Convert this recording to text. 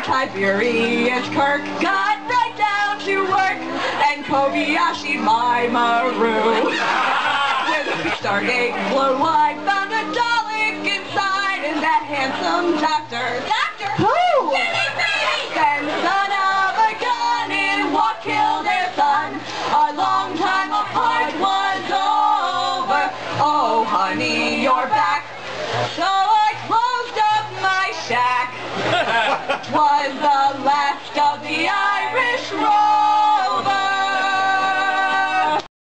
Tiberius Kirk got right down to work, and Kobayashi Maru. With a Stargate blown wide, found a Dalek inside, and that handsome doctor.